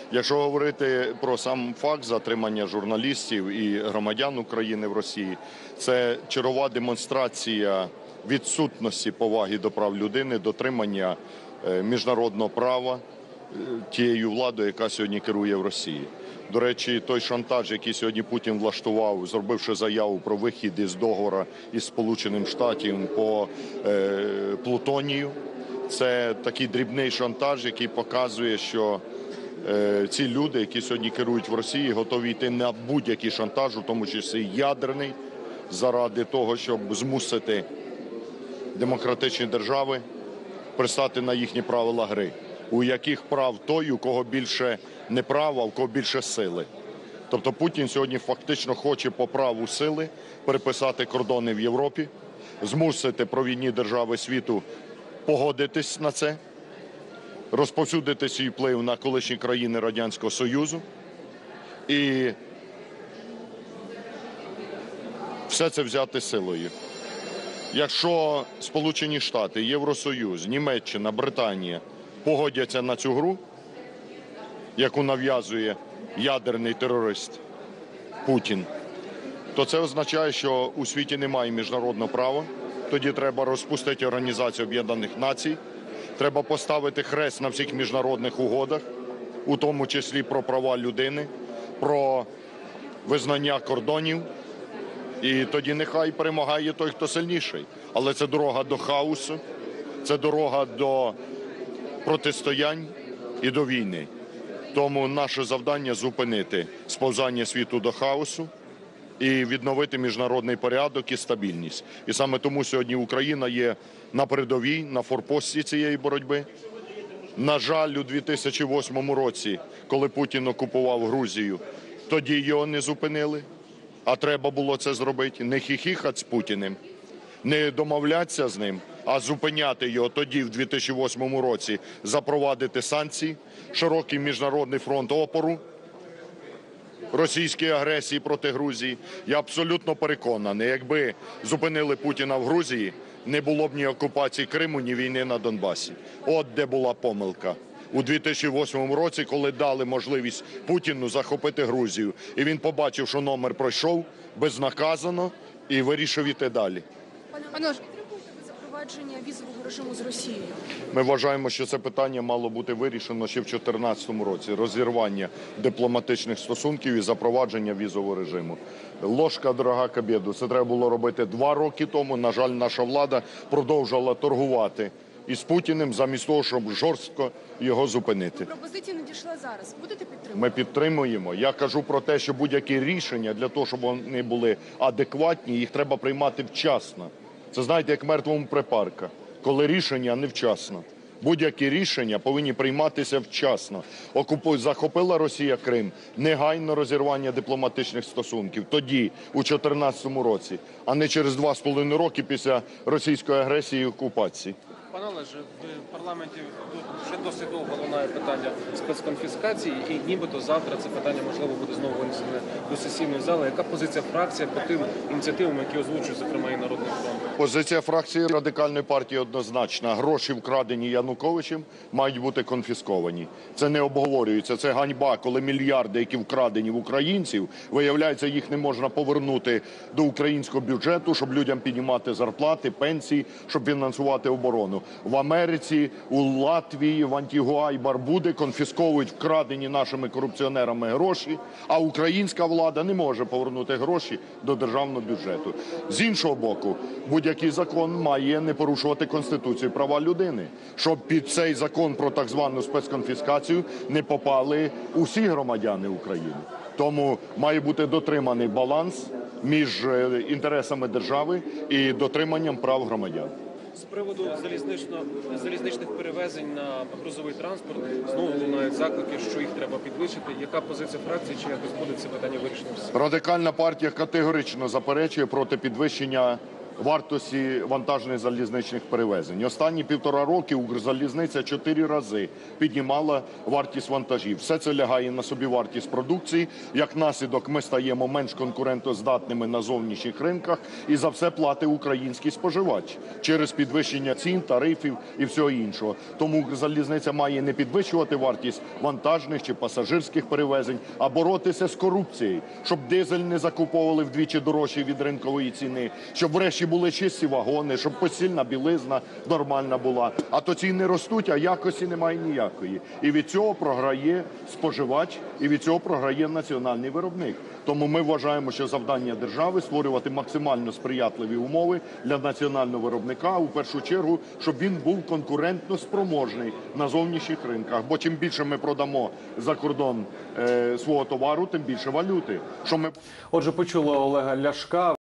Якщо говорити про сам факт затримання журналістів і громадян України в Росії, це чергова демонстрація відсутності поваги до прав людини, дотримання міжнародного права тією владою, яка сьогодні керує в Росії. До речі, той шантаж, який сьогодні Путін влаштував, зробивши заяву про вихід із договору із Сполученими Штатами по плутонію, це такий дрібний шантаж, який показує, що ці люди, які сьогодні керують в Росії, готові йти на будь-який шантаж, у тому числі ядерний, заради того, щоб змусити демократичні держави пристати на їхні правила гри, у яких прав той, у кого більше не права, а у кого більше сили. Тобто Путін сьогодні фактично хоче по праву сили переписати кордони в Європі, змусити провідні держави світу погодитись на це, розповсюдити свій вплив на колишні країни Радянського Союзу. І все це взяти силою. Якщо Сполучені Штати, Євросоюз, Німеччина, Британія погодяться на цю гру, яку нав'язує ядерний терорист Путін, то це означає, що у світі немає міжнародного права. Тоді треба розпустити Організацію Об'єднаних Націй, треба поставити хрест на всіх міжнародних угодах, у тому числі про права людини, про визнання кордонів. І тоді нехай перемагає той, хто сильніший. Але це дорога до хаосу, це дорога до протистоянь і до війни. Тому наше завдання – зупинити сповзання світу до хаосу і відновити міжнародний порядок і стабільність. І саме тому сьогодні Україна є на передовій, на форпості цієї боротьби. На жаль, у 2008 році, коли Путін окупував Грузію, тоді його не зупинили, а треба було це зробити. Не хіхікати з Путіним, не домовлятися з ним, а зупиняти його тоді, в 2008 році, запровадити санкції, широкий міжнародний фронт опору російській агресії проти Грузії. Я абсолютно переконаний, якби зупинили Путіна в Грузії, не було б ні окупації Криму, ні війни на Донбасі. От де була помилка. У 2008 році, коли дали можливість Путіну захопити Грузію, і він побачив, що номер пройшов безнаказано, і вирішив іти далі. Пане Олеже, підтримуєте ви запровадження візового режиму з Росією? Ми вважаємо, що це питання мало бути вирішено ще в 2014 році. Розірвання дипломатичних стосунків і запровадження візового режиму. Ложка дорога к обіду. Це треба було робити 2 роки тому. На жаль, наша влада продовжувала торгувати із Путіним замість того, щоб жорстко його зупинити. Пропозиція надійшла зараз. Будете підтримувати? Ми підтримуємо. Я кажу про те, що будь-які рішення для того, щоб вони були адекватні, їх треба приймати вчасно. Це, знаєте, як мертвому припарка, коли рішення невчасно. Будь-які рішення повинні прийматися вчасно. Захопила Росія Крим, негайно розірвання дипломатичних стосунків. Тоді, у 2014 році, а не через 2,5 роки після російської агресії і окупації. Пане Олеже, в парламенті вже досить довго лунає питання спецконфіскації, і нібито завтра це питання, можливо, буде знову винесене до сесійної зали. Яка позиція фракції по тим ініціативам, які озвучує, зокрема, і Народний фронт? Позиція фракції Радикальної партії однозначна. Гроші, вкрадені Януковичем, мають бути конфісковані. Це не обговорюється. Це ганьба, коли мільярди, які вкрадені в українців, виявляється, їх не можна повернути до українського бюджету, щоб людям піднімати зарплати, пенсії, щоб фінансувати оборону. В Америці, у Латвії, в Антігуа і Барбуди конфісковують вкрадені нашими корупціонерами гроші, а українська влада не може повернути гроші до державного бюджету. З іншого боку, будь-який закон має не порушувати Конституцію і права людини, щоб під цей закон про так звану спецконфіскацію не попали усі громадяни України. Тому має бути дотриманий баланс між інтересами держави і дотриманням прав громадян. З приводу залізничних перевезень на грузовий транспорт знову лунають заклики, що їх треба підвищити. Яка позиція фракції, чи якось буде це питання вирішено? Радикальна партія категорично заперечує проти підвищення вартості вантажних залізничних перевезень. Останні 1,5 роки Укрзалізниця 4 рази піднімала вартість вантажів. Все це лягає на собівартість продукції. Як наслідок ми стаємо менш конкурентоздатними на зовнішніх ринках, і за все платить український споживач через підвищення цін, тарифів і всього іншого. Тому Укрзалізниця має не підвищувати вартість вантажних чи пасажирських перевезень, а боротися з корупцією, щоб дизель не закуповували вдвічі дорожче від ринкової ціни, щоб врешті були чисті вагони, щоб постільна білизна нормальна була. А то ціни ростуть, а якості немає ніякої. І від цього програє споживач, і від цього програє національний виробник. Тому ми вважаємо, що завдання держави – створювати максимально сприятливі умови для національного виробника, а у першу чергу, щоб він був конкурентно спроможний на зовнішніх ринках. Бо чим більше ми продамо за кордон свого товару, тим більше валюти. Отже, почули Олега Ляшка.